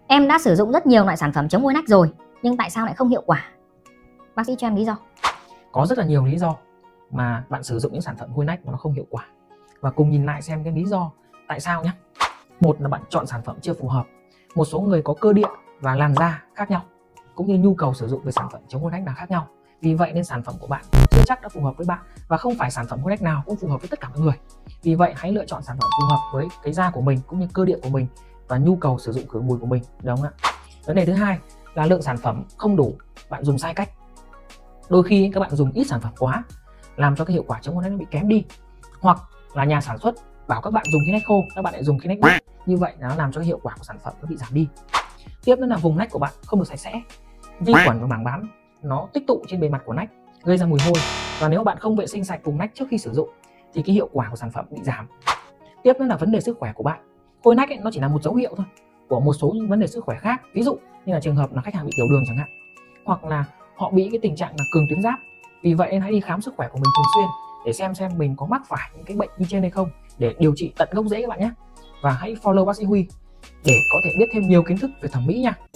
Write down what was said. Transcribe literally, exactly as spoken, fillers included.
Em đã sử dụng rất nhiều loại sản phẩm chống hôi nách rồi, nhưng tại sao lại không hiệu quả? Bác sĩ cho em lý do. Có rất là nhiều lý do mà bạn sử dụng những sản phẩm hôi nách mà nó không hiệu quả. Và cùng nhìn lại xem cái lý do tại sao nhé. Một là bạn chọn sản phẩm chưa phù hợp. Một số người có cơ địa và làn da khác nhau, cũng như nhu cầu sử dụng về sản phẩm chống hôi nách là khác nhau. Vì vậy nên sản phẩm của bạn chưa chắc đã phù hợp với bạn, và không phải sản phẩm hôi nách nào cũng phù hợp với tất cả mọi người. Vì vậy hãy lựa chọn sản phẩm phù hợp với cái da của mình, cũng như cơ địa của mình và nhu cầu sử dụng khử mùi của mình, đúng không ạ? Vấn đề thứ hai là lượng sản phẩm không đủ, bạn dùng sai cách. Đôi khi các bạn dùng ít sản phẩm quá, làm cho cái hiệu quả chống hôi nách nó bị kém đi. Hoặc là nhà sản xuất bảo các bạn dùng khí nách khô, các bạn lại dùng khí nách ướt. Như vậy nó làm cho cái hiệu quả của sản phẩm nó bị giảm đi. Tiếp nữa là vùng nách của bạn không được sạch sẽ. Vi khuẩn và mảng bám nó tích tụ trên bề mặt của nách, gây ra mùi hôi. Và nếu bạn không vệ sinh sạch vùng nách trước khi sử dụng thì cái hiệu quả của sản phẩm bị giảm. Tiếp nữa là vấn đề sức khỏe của bạn. Hôi nách ấy, nó chỉ là một dấu hiệu thôi của một số những vấn đề sức khỏe khác. Ví dụ như là trường hợp là khách hàng bị tiểu đường chẳng hạn, hoặc là họ bị cái tình trạng là cường tuyến giáp. Vì vậy nên hãy đi khám sức khỏe của mình thường xuyên để xem xem mình có mắc phải những cái bệnh như trên hay không, để điều trị tận gốc rễ các bạn nhé. Và hãy follow bác sĩ Huy để có thể biết thêm nhiều kiến thức về thẩm mỹ nha.